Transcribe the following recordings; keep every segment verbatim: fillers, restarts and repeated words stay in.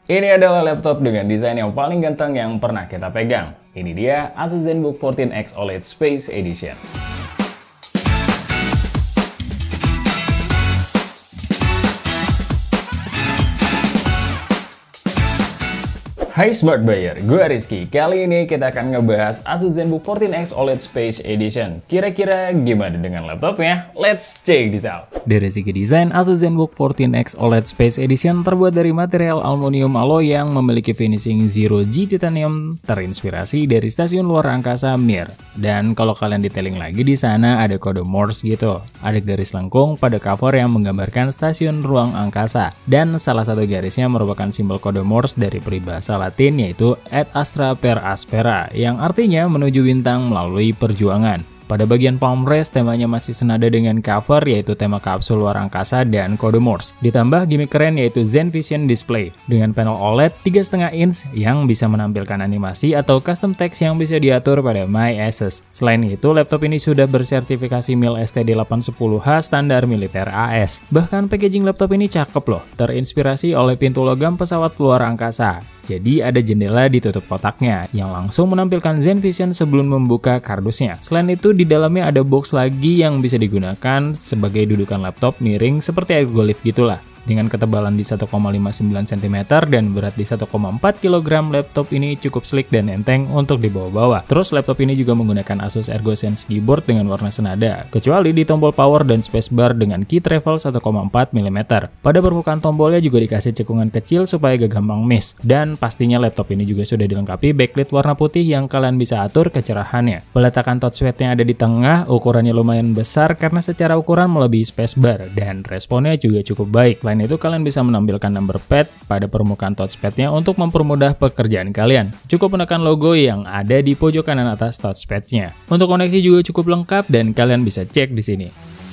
Ini adalah laptop dengan desain yang paling ganteng yang pernah kita pegang. Ini dia Asus ZenBook fourteen X O L E D Space Edition. Hai Smart Buyer, gue Rizky. Kali ini kita akan ngebahas Asus ZenBook fourteen X O L E D Space Edition. Kira-kira gimana dengan laptopnya? Let's check this out. Dari segi desain, Asus ZenBook fourteen X O L E D Space Edition terbuat dari material aluminium alloy yang memiliki finishing Zero G Titanium terinspirasi dari stasiun luar angkasa Mir. Dan kalau kalian detailing lagi di sana ada kode Morse gitu. Ada garis lengkung pada cover yang menggambarkan stasiun ruang angkasa. Dan salah satu garisnya merupakan simbol kode Morse dari peribahasa Latin yaitu Ad Astra per Aspera yang artinya menuju bintang melalui perjuangan. Pada bagian palm rest temanya masih senada dengan cover yaitu tema kapsul luar angkasa dan kode Morse. Ditambah gimmick keren yaitu Zen Vision Display dengan panel O L E D tiga koma lima inch yang bisa menampilkan animasi atau custom text yang bisa diatur pada My Asus. Selain itu, laptop ini sudah bersertifikasi mil S T D delapan sepuluh H standar militer A S. Bahkan packaging laptop ini cakep loh, terinspirasi oleh pintu logam pesawat luar angkasa. Jadi ada jendela ditutup kotaknya yang langsung menampilkan Zen Vision sebelum membuka kardusnya. Selain itu di dalamnya ada box lagi yang bisa digunakan sebagai dudukan laptop miring seperti ergolift gitulah. Dengan ketebalan di satu koma lima sembilan sentimeter dan berat di satu koma empat kilogram, laptop ini cukup sleek dan enteng untuk dibawa-bawa. Terus laptop ini juga menggunakan Asus ErgoSense keyboard dengan warna senada, kecuali di tombol power dan spacebar dengan key travel satu koma empat milimeter. Pada permukaan tombolnya juga dikasih cekungan kecil supaya gak gampang miss. Dan pastinya laptop ini juga sudah dilengkapi backlit warna putih yang kalian bisa atur kecerahannya. Peletakan touchpadnya ada di tengah, ukurannya lumayan besar karena secara ukuran melebihi spacebar dan responnya juga cukup baik. Selain itu kalian bisa menampilkan number pad pada permukaan touchpadnya untuk mempermudah pekerjaan kalian. Cukup menekan logo yang ada di pojok kanan atas touchpadnya. Untuk koneksi juga cukup lengkap dan kalian bisa cek di sini.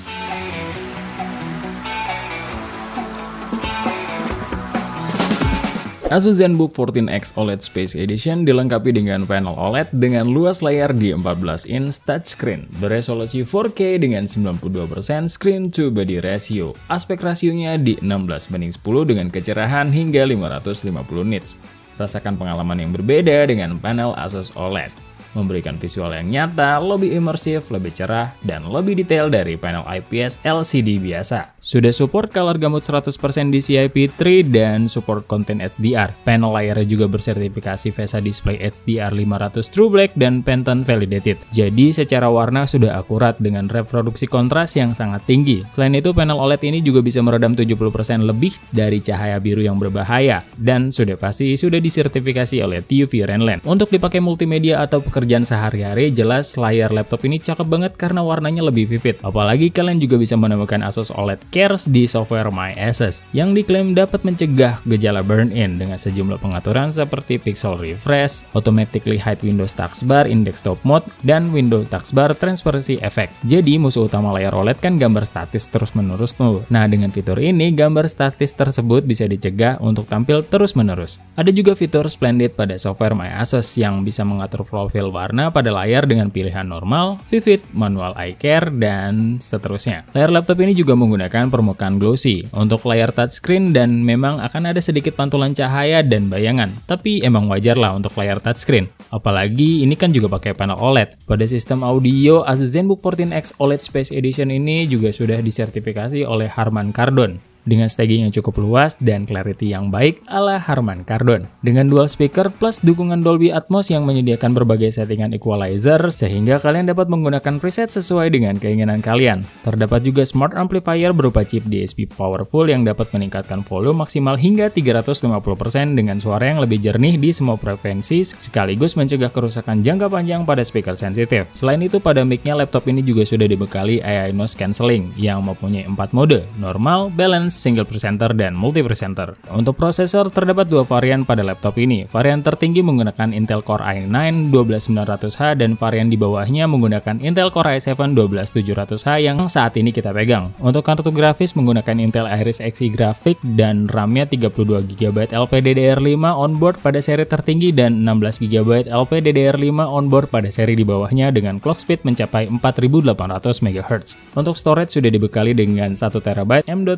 Asus ZenBook fourteen X O L E D Space Edition dilengkapi dengan panel O L E D dengan luas layar di empat belas inch touchscreen, beresolusi four K dengan sembilan puluh dua persen screen to body ratio. Aspek rasionya di enam belas banding sepuluh dengan kecerahan hingga lima ratus lima puluh nits. Rasakan pengalaman yang berbeda dengan panel Asus O L E D. Memberikan visual yang nyata, lebih imersif, lebih cerah, dan lebih detail dari panel I P S L C D biasa. Sudah support color gamut seratus persen D C I P tiga dan support konten H D R. Panel layarnya juga bersertifikasi VESA Display H D R lima ratus True Black dan Pantone Validated. Jadi secara warna sudah akurat dengan reproduksi kontras yang sangat tinggi. Selain itu, panel O L E D ini juga bisa meredam tujuh puluh persen lebih dari cahaya biru yang berbahaya. Dan sudah pasti sudah disertifikasi oleh T U V Renland. Untuk dipakai multimedia atau pekerjaan Kerjaan sehari-hari, jelas layar laptop ini cakep banget karena warnanya lebih vivid. Apalagi kalian juga bisa menemukan Asus O L E D Cares di software My Asus yang diklaim dapat mencegah gejala burn-in dengan sejumlah pengaturan seperti pixel refresh, automatically hide Windows taskbar in desktop mode, dan Windows taskbar transparency effect. Jadi musuh utama layar O L E D kan gambar statis terus-menerus tuh. Nah, dengan fitur ini gambar statis tersebut bisa dicegah untuk tampil terus-menerus. Ada juga fitur Splendid pada software My Asus yang bisa mengatur profil warna pada layar dengan pilihan normal, vivid, manual eye care, dan seterusnya. Layar laptop ini juga menggunakan permukaan glossy untuk layar touchscreen dan memang akan ada sedikit pantulan cahaya dan bayangan. Tapi emang wajar lah untuk layar touchscreen. Apalagi ini kan juga pakai panel O L E D. Pada sistem audio, Asus ZenBook fourteen X O L E D Space Edition ini juga sudah disertifikasi oleh Harman Kardon dengan staging yang cukup luas dan clarity yang baik ala Harman Kardon. Dengan dual speaker plus dukungan Dolby Atmos yang menyediakan berbagai settingan equalizer sehingga kalian dapat menggunakan preset sesuai dengan keinginan kalian. Terdapat juga smart amplifier berupa chip D S P powerful yang dapat meningkatkan volume maksimal hingga tiga ratus lima puluh persen dengan suara yang lebih jernih di semua frekuensi sekaligus mencegah kerusakan jangka panjang pada speaker sensitif. Selain itu, pada mic-nya laptop ini juga sudah dibekali A I noise cancelling yang mempunyai empat mode, normal, balance, single presenter, dan multi presenter. Untuk prosesor terdapat dua varian pada laptop ini. Varian tertinggi menggunakan Intel Core i sembilan dua belas sembilan ratus H dan varian di bawahnya menggunakan Intel Core i tujuh dua belas tujuh ratus H yang saat ini kita pegang. Untuk kartu grafis menggunakan Intel Iris Xe Graphics dan RAM-nya tiga puluh dua giga byte L P D D R lima onboard pada seri tertinggi dan enam belas giga byte L P D D R lima onboard pada seri di bawahnya dengan clock speed mencapai empat ribu delapan ratus megahertz. Untuk storage sudah dibekali dengan satu terabyte M dot dua NVMe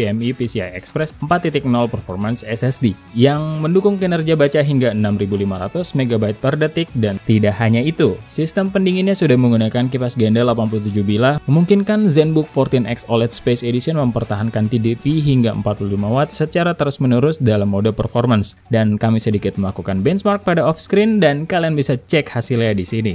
NVMe P C I Express empat titik nol Performance S S D yang mendukung kinerja baca hingga enam ribu lima ratus megabyte per detik. Dan tidak hanya itu, sistem pendinginnya sudah menggunakan kipas ganda delapan puluh tujuh bilah, memungkinkan ZenBook empat belas X OLED Space Edition mempertahankan T D P hingga empat puluh lima watt secara terus-menerus dalam mode performance. Dan kami sedikit melakukan benchmark pada off-screen dan kalian bisa cek hasilnya di sini.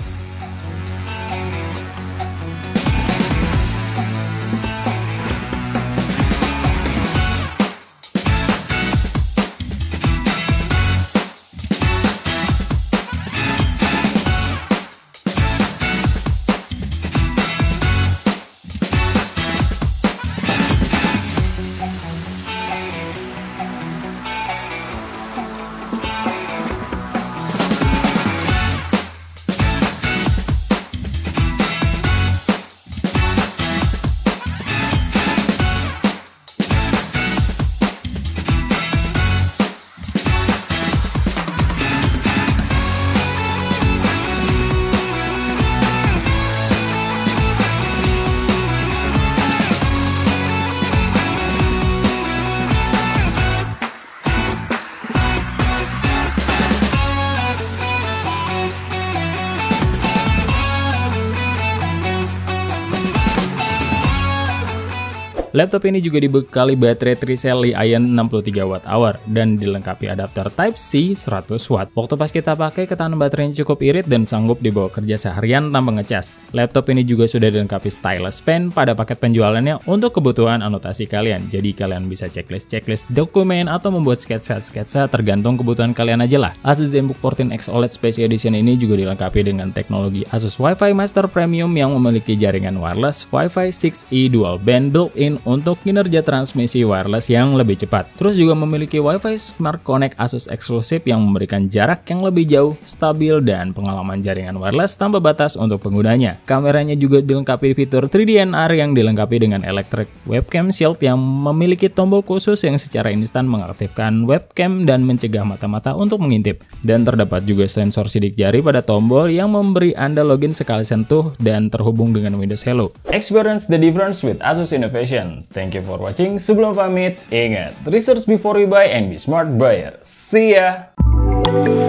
Laptop ini juga dibekali baterai Tricell Li-ion enam puluh tiga watt hour dan dilengkapi adapter Type-C seratus watt. Waktu pas kita pakai, ketahanan baterainya cukup irit dan sanggup dibawa kerja seharian tanpa ngecas. Laptop ini juga sudah dilengkapi stylus pen pada paket penjualannya untuk kebutuhan anotasi kalian. Jadi kalian bisa checklist-checklist dokumen atau membuat sketsa-sketsa tergantung kebutuhan kalian aja lah. Asus ZenBook empat belas X OLED Space Edition ini juga dilengkapi dengan teknologi Asus Wi-Fi Master Premium yang memiliki jaringan wireless Wi-Fi enam E dual band built-in untuk kinerja transmisi wireless yang lebih cepat. Terus juga memiliki Wi-Fi Smart Connect Asus eksklusif yang memberikan jarak yang lebih jauh, stabil, dan pengalaman jaringan wireless tanpa batas untuk penggunanya. Kameranya juga dilengkapi fitur tiga D N R yang dilengkapi dengan Electric Webcam Shield yang memiliki tombol khusus yang secara instan mengaktifkan webcam dan mencegah mata-mata untuk mengintip. Dan terdapat juga sensor sidik jari pada tombol yang memberi Anda login sekali sentuh dan terhubung dengan Windows Hello. Experience the difference with Asus Innovation. Thank you for watching. Sebelum pamit, ingat, research before you buy and be smart buyer. See ya!